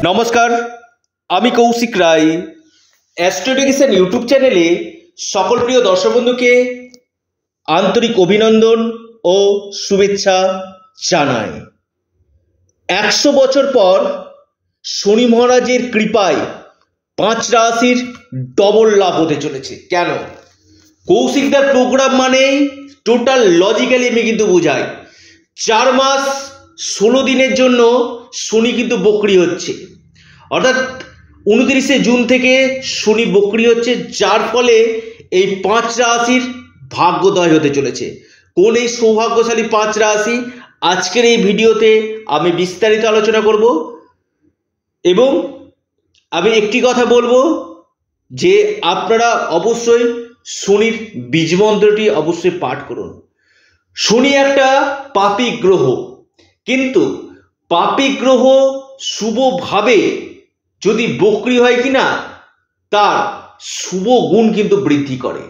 নমস্কার, আমি কৌশিক রায়। অ্যাস্ট্রোডিকেশন ইউটিউব চ্যানেলে সকল প্রিয় দর্শক বন্ধুকে আন্তরিক অভিনন্দন ও শুভেচ্ছা জানাই। 100 বছর পর শনি মহারাজের কৃপায় 5 রাশির ডবল লাভ হতে চলেছে। কেন? কৌশিকদার প্রোগ্রাম মানেই টোটাল লজিক্যালি আমি কিন্তু বুঝাই 4 মাস 16 দিনের জন্য শনি কিন্তু বকরি হচ্ছে, অর্থাৎ 29শে জুন থেকে শনি বকরি হচ্ছে, যার ফলে এই 5 রাশির ভাগ্যোদয় হতে চলেছে। কোন এই সৌভাগ্যশালী 5 রাশি আজকের এই ভিডিওতে আমি বিস্তারিত আলোচনা করব এবং আমি একটি কথা বলবো যে আপনারা অবশ্যই শনির বীজমন্ত্রটি অবশ্যই পাঠ করুন। শনি একটা পাপী গ্রহ, কিন্তু পাপী গ্রহ শুভভাবে যদি বকরি হয় কিনা তার শুভ গুণ কিন্তু বৃদ্ধি করে।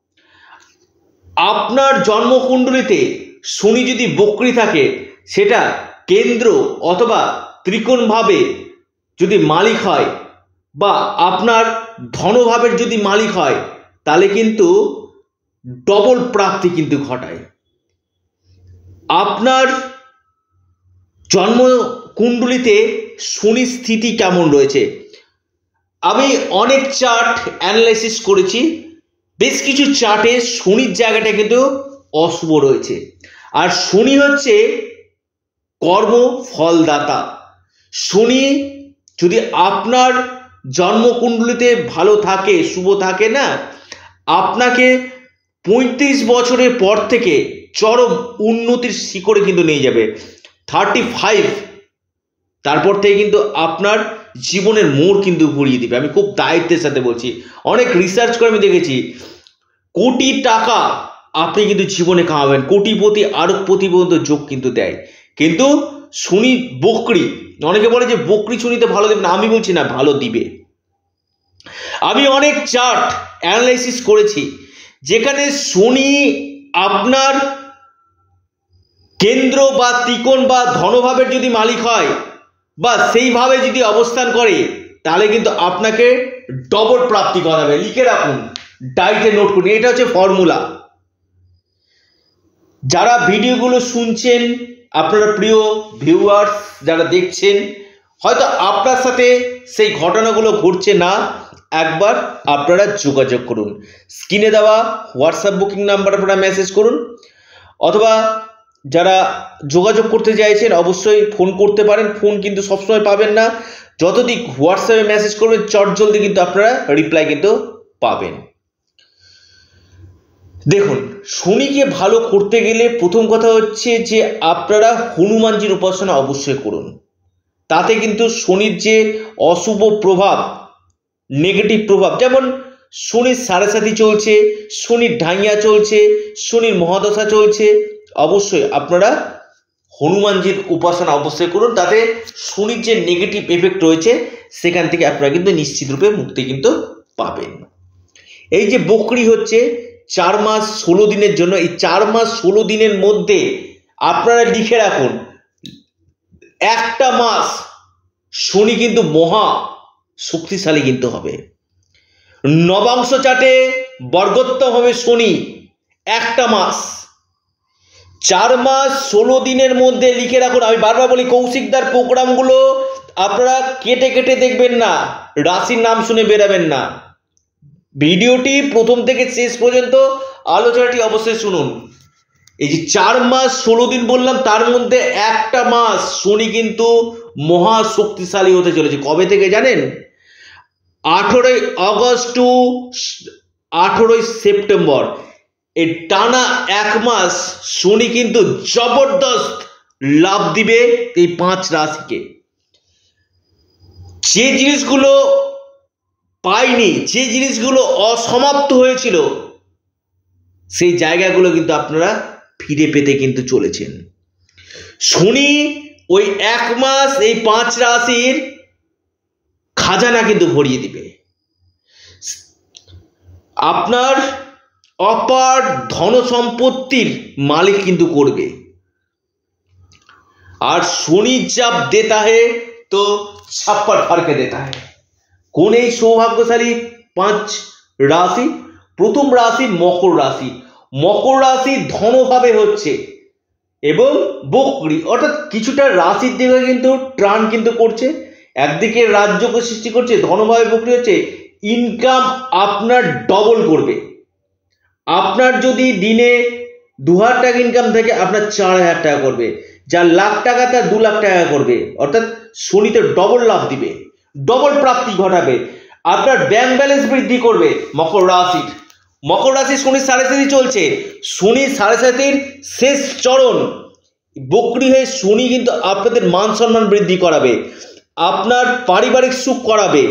আপনার জন্মকুণ্ডলিতে শনি যদি বকরি থাকে, সেটা কেন্দ্র অথবা ত্রিকোণভাবে যদি মালিক হয় বা আপনার ধনভাবের যদি মালিক হয়, তাহলে কিন্তু ডবল প্রাপ্তি কিন্তু ঘটায়। আপনার জন্মকুণ্ডলিতে শনির স্থিতি কেমন রয়েছে, আমি অনেক চার্ট অ্যানালাইসিস করেছি। বেশ কিছু চার্টে শনির জায়গাটা কিন্তু অশুভ রয়েছে, আর শনি হচ্ছে কর্ম ফলদাতা। শনি যদি আপনার জন্মকুণ্ডলিতে ভালো থাকে, শুভ থাকে না, আপনাকে 35 বছরের পর থেকে চরম উন্নতির শিখরে কিন্তু নিয়ে যাবে। 35 তারপর থেকে কিন্তু আপনার জীবনের মোড় কিন্তু ঘুরিয়ে দিবে। আমি খুব দায়িত্বের সাথে বলছি, অনেক রিসার্চ করে আমি দেখেছি কোটি টাকা আপনি কিন্তু জীবনে কামাবেন, কোটিপতি আরবপতি পর্যন্ত যোগ কিন্তু দেয়। কিন্তু শনি বকরি, অনেকে বলে যে বকরি শনিতে ভালো দেবে না, আমি বলছি না, ভালো দিবে। আমি অনেক চার্ট অ্যানালাইসিস করেছি যেখানে শনি আপনার কেন্দ্র বা ত্রিকোণ বা ধনভাবের যদি মালিক হয় বা সেইভাবে যদি অবস্থান করে, তাহলে কিন্তু আপনাকে ডবল প্রাপ্তি করাবে। লিখে রাখুন, ডায়েরিতে নোট করুন, এটা হচ্ছে ফর্মুলা। যারা ভিডিওগুলো শুনছেন, আপনারা প্রিয় ভিউয়ার্স যারা দেখছেন, হয়তো আপনার সাথে সেই ঘটনাগুলো ঘটছে না, একবার আপনারা যোগাযোগ করুন। স্ক্রিনে দেওয়া হোয়াটসঅ্যাপ বুকিং নাম্বার আপনারা মেসেজ করুন, অথবা যারা যোগাযোগ করতে চাইছেন অবশ্যই ফোন করতে পারেন। ফোন কিন্তু সবসময় পাবেন না, যতদিন হোয়াটসঅ্যাপে মেসেজ করবেন চটজলদি কিন্তু আপনারা রিপ্লাই কিন্তু পাবেন। দেখুন, শনিকে ভালো করতে গেলে প্রথম কথা হচ্ছে যে আপনারা হনুমানজির উপাসনা অবশ্যই করুন। তাতে কিন্তু শনির যে অশুভ প্রভাব, নেগেটিভ প্রভাব, যেমন শনির সাড়ে চলছে, শনির ঢাইয়া চলছে, শনির মহাদশা চলছে, অবশ্যই আপনারা হনুমানজির উপাসনা অবশ্যই করুন। তাতে শনির যে নেগেটিভ এফেক্ট রয়েছে সেখান থেকে আপনারা কিন্তু নিশ্চিত রূপে মুক্তি কিন্তু পাবেন। এই যে বকরি হচ্ছে 4 মাস 16 দিনের জন্য, এই 4 মাস 16 দিনের মধ্যে আপনারা লিখে রাখুন, একটা মাস শনি কিন্তু মহা শক্তিশালী কিন্তু হবে। নবাংশ চাটে বর্গোত্তম হবে শনি একটা মাস। 4 মাস 16 দিনের মধ্যে লিখে রাখুন। আমি বারবার বলি, কৌশিকদার প্রোগ্রামগুলো আপনারা কেটে কেটে দেখবেন না, রাশির নাম শুনে বেরাবেন না। ভিডিওটি প্রথম থেকে শেষ পর্যন্ত আলোচনাটি অবশ্যই শুনুন। এই যে 4 মাস 16 দিন বললাম, তার মধ্যে একটা মাস শনি কিন্তু মহা শক্তিশালী হতে চলেছে। কবে থেকে জানেন? 18 আগস্ট টু 18 সেপ্টেম্বর, এই টানা 1 মাস শনি কিন্তু জবরদস্ত লাভ দিবে এই 5 রাশিকে। যে জিনিসগুলো পাইনি, যে জিনিসগুলো অসমাপ্ত হয়েছিল, সেই জায়গাগুলো কিন্তু আপনারা ফিরে পেতে কিন্তু চলেছেন। শনি ওই 1 মাস এই 5 রাশির খাজানা কিন্তু ভরিয়ে দিবে। আপনার অপার ধন সম্পত্তির মালিক কিন্তু করবে। আর শনি जब देता है तो छप्पर फरके देता है। কোন এই সৌভাগ্যশালী 5 রাশি? প্রথম রাশি মকর রাশি। মকর রাশি ধনভাবে হচ্ছে এবং বকরি, অর্থাৎ কিছুটা রাশির দিকে কিন্তু টার্ন কিন্তু করছে, একদিকে রাজ্যকে সৃষ্টি করছে, ধনভাবে বকরি হচ্ছে, ইনকাম আপনার ডবল করবে। আপনার যদি দিনে 2000 টাকা ইনকাম থাকে আপনার 4000 টাকা করবে, যার লাখ টাকা তার 2 লাখ টাকা করবে, অর্থাৎ শনিতে ডবল লাভ দিবে, ডবল প্রাপ্তি ঘটাবে। আপনার ব্যাংক ব্যালেন্স বৃদ্ধি করবে। মকর রাশি শনি 7.5 চলছে, শনি 7.5 শেষ চরণ বকরি হয়ে শনি কিন্তু আপনাদের মান সম্মান বৃদ্ধি করাবে, আপনার পারিবারিক সুখ করাবে,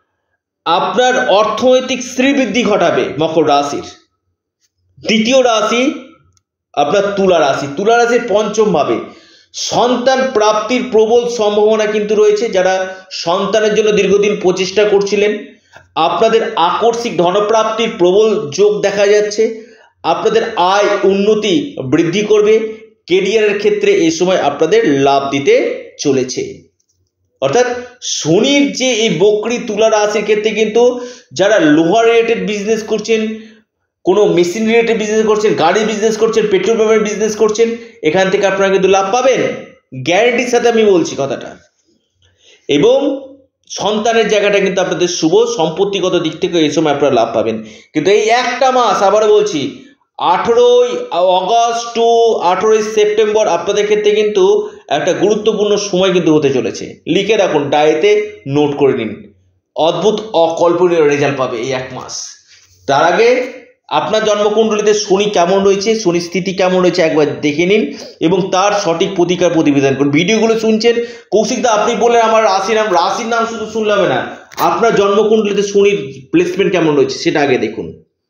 আপনার অর্থনৈতিক শ্রীবৃদ্ধি ঘটাবে। মকর রাশির দ্বিতীয় রাশি আপনার তুলা রাশির পঞ্চম ভাবে সন্তান প্রাপ্তির প্রবল সম্ভাবনা কিন্তু রয়েছে। যারা সন্তানের জন্য দীর্ঘদিন প্রচেষ্টা করছিলেন, আপনাদের আকস্মিক ধনপ্রাপ্তির প্রবল যোগ দেখা যাচ্ছে। আপনাদের আয় উন্নতি বৃদ্ধি করবে। কেরিয়ারের ক্ষেত্রে এই সময় আপনাদের লাভ দিতে চলেছে। অর্থাৎ শনির যে এই বকরি তুলা রাশির ক্ষেত্রে কিন্তু যারা লোহার রিলেটেড বিজনেস করছেন, কোনো মেশিন রিলেটেড বিজনেস করছেন, গাড়ি বিজনেস করছেন, পেট্রোল পাম্পের বিজনেস করছেন, এখান থেকে আপনারা কিন্তু লাভ পাবেন, গ্যারেন্টির সাথে আমি বলছি কথাটা। এবং সন্তানের জায়গাটা কিন্তু আপনাদের শুভ, সম্পত্তিগত দিক থেকে এই সময় আপনারা লাভ পাবেন। কিন্তু এই একটা মাস আবারও বলছি 18ই অগস্ট টু 18ই সেপ্টেম্বর আপনাদের ক্ষেত্রে কিন্তু একটা গুরুত্বপূর্ণ সময় কিন্তু হতে চলেছে। লিখে রাখুন, ডায়েরিতে নোট করে নিন, অদ্ভুত অকল্পনীয় রেজাল্ট পাবে এই এক মাস। তার আগে আপনার জন্মকুণ্ডলিতে শনি কেমন রয়েছে, শনির স্থিতি কেমন রয়েছে একবার দেখে নিন এবং তার সঠিক প্রতিকার প্রতিবেদন করুন। ভিডিওগুলো শুনছেন, কৌশিকদা আপনি বললেন আমার রাশির নাম শুধু শুনলে হবে না, আপনার জন্মকুণ্ডলিতে শনির প্লেসমেন্ট কেমন রয়েছে সেটা আগে দেখুন।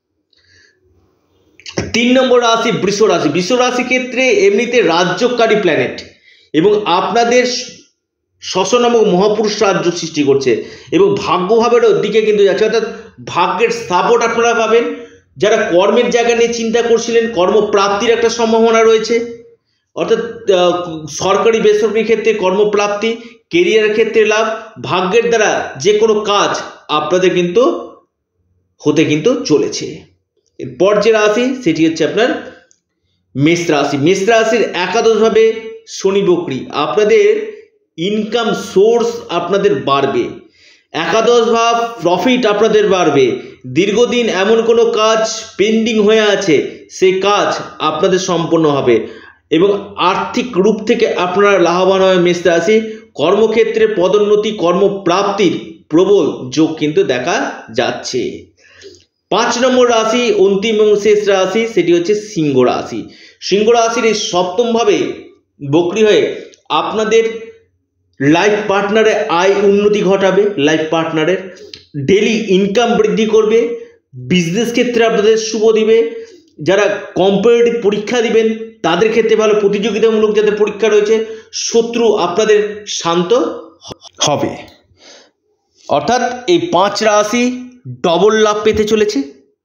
3 নম্বর রাশি বৃষ রাশি ক্ষেত্রে এমনিতে রাজ্যকারী প্ল্যানেট এবং আপনাদের ষষ্ঠ নামক মহাপুরুষ রাজ্য সৃষ্টি করছে এবং ভাগ্যভাবের দিকে কিন্তু যাচ্ছে, অর্থাৎ ভাগ্যের সাপোর্ট আপনারা পাবেন। যারা কর্মের জায়গা নিয়ে চিন্তা করছিলেন, কর্মপ্রাপ্তির একটা সম্ভাবনা রয়েছে, অর্থাৎ সরকারি বেসরকারি ক্ষেত্রে কর্মপ্রাপ্তি, কেরিয়ারের ক্ষেত্রে লাভ, ভাগ্যের দ্বারা যে কোনো কাজ আপনাদের কিন্তু হতে কিন্তু চলেছে। এরপর যে রাশি সেটি হচ্ছে আপনার মেষ রাশির একাদশভাবে শনি বকরি, আপনাদের ইনকাম সোর্স আপনাদের বাড়বে, একাদশ ভাব প্রফিট আপনাদের বাড়বে। দীর্ঘদিন এমন কোনো কাজ পেন্ডিং হয়ে আছে, সেই কাজ আপনাদের সম্পন্ন হবে এবং আর্থিক রূপ থেকে আপনারা লাভবান হবে। মেষ রাশি কর্মক্ষেত্রে পদোন্নতি, কর্মপ্রাপ্তির প্রবল যোগ কিন্তু দেখা যাচ্ছে। 5 নম্বর রাশি অন্তিম এবং শেষ রাশি সেটি হচ্ছে সিংহ রাশির এই সপ্তম ভাবে বকরি হয়ে আপনাদের লাইফ পার্টনারের আয় উন্নতি ঘটাবে, লাইফ পার্টনারের ডেলি ইনকাম বৃদ্ধি করবে, বিজনেস ক্ষেত্রে আপনাদের শুভ দিবে। যারা কম্পিটিটিভ পরীক্ষা দিবেন তাদের ক্ষেত্রে ভালো, প্রতিযোগিতামূলক যাদের পরীক্ষা রয়েছে শত্রু আপনাদের শান্ত হবে। অর্থাৎ এই 5 রাশি ডবল লাভ পেতে চলেছে।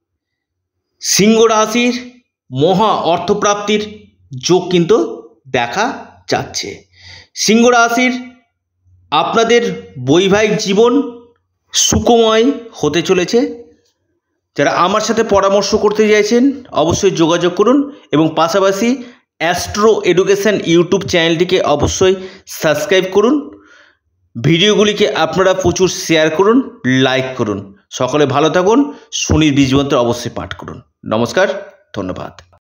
সিংহ রাশির মহা অর্থপ্রাপ্তির যোগ কিন্তু দেখা যাচ্ছে। সিংহ রাশির আপনাদের বৈবাহিক জীবন সুখময় হতে চলেছে। যারা আমার সাথে পরামর্শ করতে চাইছেন অবশ্যই যোগাযোগ করুন এবং পাশাপাশি অ্যাস্ট্রো এডুকেশন ইউটিউব চ্যানেলটিকে অবশ্যই সাবস্ক্রাইব করুন। ভিডিওগুলিকে আপনারা প্রচুর শেয়ার করুন, লাইক করুন। সকলে ভালো থাকুন। শনির বীজমন্ত্র অবশ্যই পাঠ করুন। নমস্কার, ধন্যবাদ।